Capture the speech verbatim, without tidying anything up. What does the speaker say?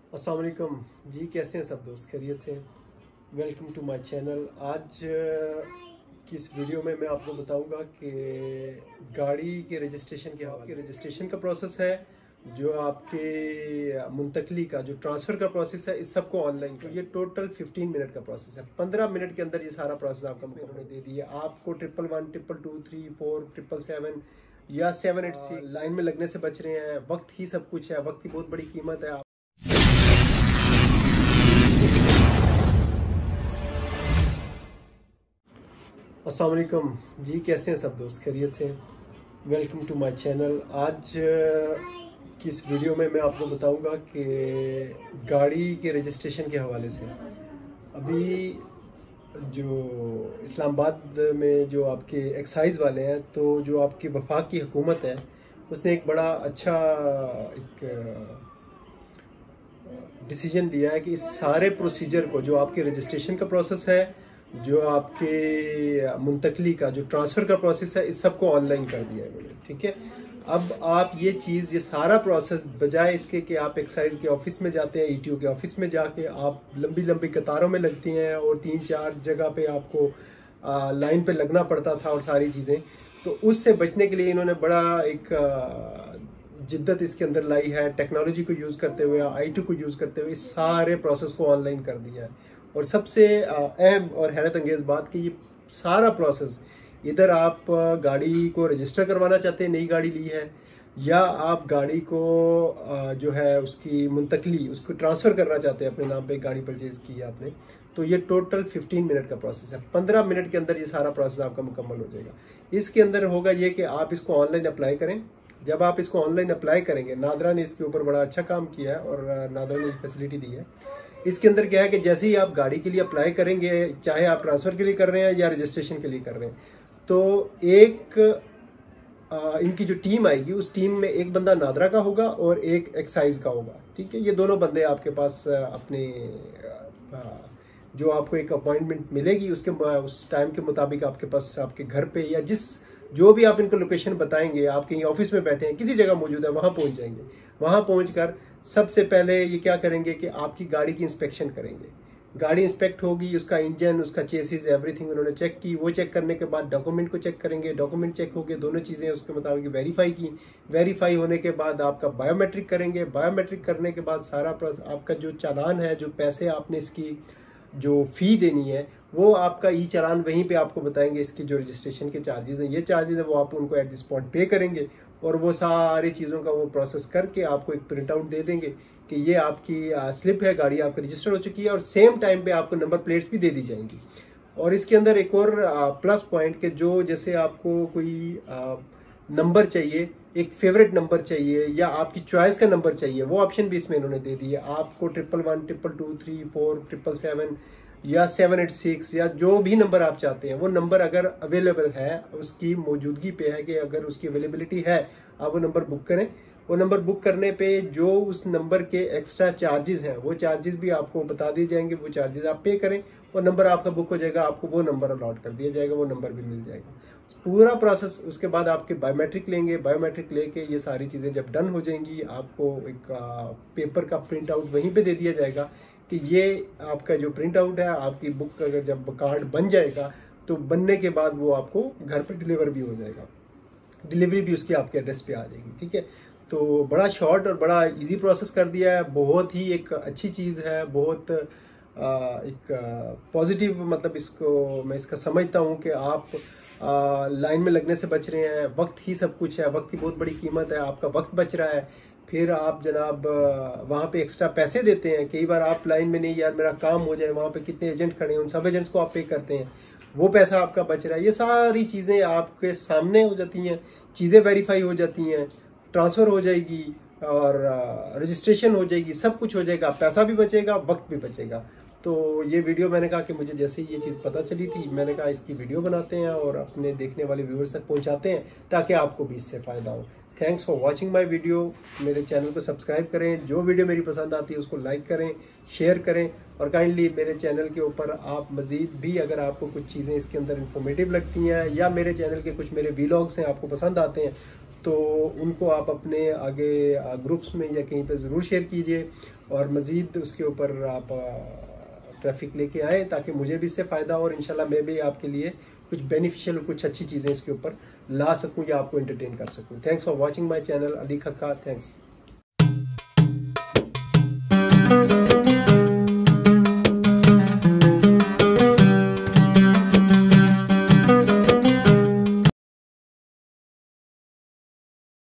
अस्सलाम वालेकुम जी, कैसे हैं सब दोस्त? खैरियत से? Welcome to my channel. आज की इस वीडियो में मैं आपको बताऊंगा कि गाड़ी के रजिस्ट्रेशन के हवाले के रजिस्ट्रेशन का प्रोसेस है, जो आपके मुंतकली का जो ट्रांसफ़र का प्रोसेस है, इस सब को ऑनलाइन। तो ये टोटल पंद्रह मिनट का प्रोसेस है। पंद्रह मिनट के अंदर ये सारा प्रोसेस आपका मुकम्मल दे दिया। आपको triple one triple two three four triple seven या सेवन एट सिक्स लाइन में लगने से बच रहे हैं। वक्त ही सब कुछ है, वक्त की बहुत बड़ी कीमत है। अस्सलाम वालेकुम जी, कैसे हैं सब दोस्त? खैरियत से? Welcome to my channel. आज की इस वीडियो में मैं आपको बताऊंगा कि गाड़ी के रजिस्ट्रेशन के हवाले से अभी जो इस्लामाबाद में जो आपके एक्साइज वाले हैं, तो जो आपकी वफाक की हुकूमत है, उसने एक बड़ा अच्छा एक डिसीजन दिया है कि इस सारे प्रोसीजर को, जो आपके रजिस्ट्रेशन का प्रोसेस है, जो आपके मुंतकली का जो ट्रांसफ़र का प्रोसेस है, इस सब को ऑनलाइन कर दिया है मैंने। ठीक है, अब आप ये चीज़ ये सारा प्रोसेस, बजाय इसके कि आप एक्साइज के ऑफिस में जाते हैं, ईटीओ के ऑफिस में जाके आप लंबी लंबी कतारों में लगती हैं और तीन चार जगह पे आपको आ, लाइन पे लगना पड़ता था और सारी चीज़ें, तो उससे बचने के लिए इन्होंने बड़ा एक आ, जिद्दत इसके अंदर लाई है। टेक्नोलॉजी को यूज़ करते हुए, आईटी को यूज़ करते हुए, इस सारे प्रोसेस को ऑनलाइन कर दिया है। और सबसे अहम और हैरत अंगेज़ बात कि ये सारा प्रोसेस, इधर आप गाड़ी को रजिस्टर करवाना चाहते हैं, नई गाड़ी ली है, या आप गाड़ी को जो है उसकी मुंतकली, उसको ट्रांसफ़र करना चाहते हैं, अपने नाम पे गाड़ी परचेज़ की है आपने, तो ये टोटल पंद्रह मिनट का प्रोसेस है। पंद्रह मिनट के अंदर ये सारा प्रोसेस आपका मुकम्मल हो जाएगा। इसके अंदर होगा ये कि आप इसको ऑनलाइन अप्लाई करें। जब आप इसको ऑनलाइन अप्लाई करेंगे, नादरा ने इसके ऊपर बड़ा अच्छा काम किया है और नादरा ने फैसिलिटी दी है। इसके अंदर क्या है कि जैसे ही आप गाड़ी के लिए अप्लाई करेंगे, चाहे आप ट्रांसफ़र के लिए कर रहे हैं या रजिस्ट्रेशन के लिए कर रहे हैं, तो एक आ, इनकी जो टीम आएगी, उस टीम में एक बंदा नादरा का होगा और एक एक्साइज का होगा। ठीक है, ये दोनों बंदे आपके पास अपने आ, जो आपको एक अपॉइंटमेंट मिलेगी, उसके उस टाइम के मुताबिक आपके पास आपके घर पे या जिस जो भी आप इनको लोकेशन बताएंगे, आप कहीं ऑफिस में बैठे हैं, किसी जगह मौजूद है, वहां पहुंच जाएंगे। वहां पहुंचकर सबसे पहले ये क्या करेंगे कि आपकी गाड़ी की इंस्पेक्शन करेंगे। गाड़ी इंस्पेक्ट होगी, उसका इंजन, उसका चेसिस, एवरीथिंग उन्होंने चेक की। वो चेक करने के बाद डॉक्यूमेंट को चेक करेंगे। डॉक्यूमेंट चेक हो गए, दोनों चीज़ें उसके मुताबिक वेरीफाई की। वेरीफाई होने के बाद आपका बायोमेट्रिक करेंगे। बायोमेट्रिक करने के बाद सारा आपका जो चालान है, जो पैसे आपने इसकी जो फ़ी देनी है, वो आपका ई चालान वहीं पे आपको बताएंगे। इसकी जो रजिस्ट्रेशन के चार्जेस हैं, ये चार्जेस है, वो आप उनको एट द स्पॉट पे करेंगे और वो सारी चीज़ों का वो प्रोसेस करके आपको एक प्रिंट आउट दे देंगे कि ये आपकी आ, स्लिप है, गाड़ी आपकी रजिस्टर हो चुकी है, और सेम टाइम पे आपको नंबर प्लेट्स भी दे दी जाएंगी। और इसके अंदर एक और आ, प्लस पॉइंट कि जो जैसे आपको कोई आ, नंबर चाहिए, एक फेवरेट नंबर चाहिए या आपकी चॉइस का नंबर चाहिए, वो ऑप्शन भी इसमें इन्होंने दे दी है। आपको triple one triple two three four triple seven या सेवन एट सिक्स या जो भी नंबर आप चाहते हैं, वो नंबर अगर अवेलेबल है, उसकी मौजूदगी पे है कि अगर उसकी अवेलेबिलिटी है, आप वो नंबर बुक करें। वो नंबर बुक करने पे जो उस नंबर के एक्स्ट्रा चार्जेस हैं, वो चार्जेस भी आपको बता दिए जाएंगे। वो चार्जेस आप पे करें, वो नंबर आपका बुक हो जाएगा, आपको वो नंबर अलॉट कर दिया जाएगा, वो नंबर भी मिल जाएगा। पूरा प्रोसेस, उसके बाद आपके बायोमेट्रिक लेंगे। बायोमेट्रिक लेके ये सारी चीज़ें जब डन हो जाएंगी, आपको एक आ, पेपर का प्रिंट आउट वहीं पे दे दिया जाएगा कि ये आपका जो प्रिंट आउट है, आपकी बुक अगर जब कार्ड बन जाएगा, तो बनने के बाद वो आपको घर पे डिलीवर भी हो जाएगा। डिलीवरी भी उसकी आपके एड्रेस पे आ जाएगी। ठीक है, तो बड़ा शॉर्ट और बड़ा इजी प्रोसेस कर दिया है। बहुत ही एक अच्छी चीज़ है, बहुत आ, एक पॉजिटिव, मतलब इसको मैं इसका समझता हूँ कि आप आ, लाइन में लगने से बच रहे हैं। वक्त ही सब कुछ है, वक्त की बहुत बड़ी कीमत है, आपका वक्त बच रहा है। फिर आप जनाब वहाँ पे एक्स्ट्रा पैसे देते हैं। कई बार आप लाइन में नहीं, यार मेरा काम हो जाए, वहाँ पे कितने एजेंट खड़े हैं, उन सब एजेंट्स को आप पे करते हैं, वो पैसा आपका बच रहा है। ये सारी चीज़ें आपके सामने हो जाती हैं, चीज़ें वेरीफाई हो जाती हैं, ट्रांसफ़र हो जाएगी और रजिस्ट्रेशन हो जाएगी, सब कुछ हो जाएगा, पैसा भी बचेगा, वक्त भी बचेगा। तो ये वीडियो मैंने कहा कि मुझे जैसे ही ये चीज़ पता चली थी, मैंने कहा इसकी वीडियो बनाते हैं और अपने देखने वाले व्यूअर्स तक पहुंचाते हैं, ताकि आपको भी इससे फ़ायदा हो। Thanks for watching my video. मेरे चैनल को सब्सक्राइब करें, जो वीडियो मेरी पसंद आती है उसको लाइक करें, शेयर करें, और काइंडली मेरे चैनल के ऊपर आप मज़ीद भी अगर आपको कुछ चीज़ें इसके अंदर इंफॉर्मेटिव लगती हैं या मेरे चैनल के कुछ मेरे व्लॉग्स हैं आपको पसंद आते हैं, तो उनको आप अपने आगे ग्रुप्स में या कहीं पे ज़रूर शेयर कीजिए और मज़ीद उसके ऊपर आप ट्रैफिक लेके आए ताकि मुझे भी इससे फ़ायदा हो और इंशाल्लाह मैं भी आपके लिए कुछ बेनिफिशियल और कुछ अच्छी चीज़ें इसके ऊपर ला सकूं या आपको एंटरटेन कर सकूं। Thanks for watching my channel Ali Khakka. Thanks.